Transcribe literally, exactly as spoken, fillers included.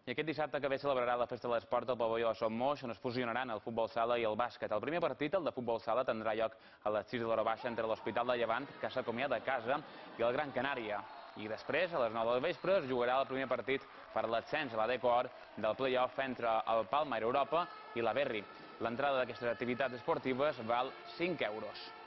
I aquest dissabte que ve celebrarà la Festa de l'Esport al pavelló de Son Moix, on es fusionaran el futbol sala i el bàsquet. El primer partit, el de futbol sala, tindrà lloc a les sis de l'hora baixa entre l'Hospital de Llevant, que s'acomiada a casa, i el Gran Canària. I després, a les nou del vespre, es jugarà el primer partit per l'ascens a la Decor del play-off entre el Palma Europa i la Berri. L'entrada d'aquestes activitats esportives val cinc euros.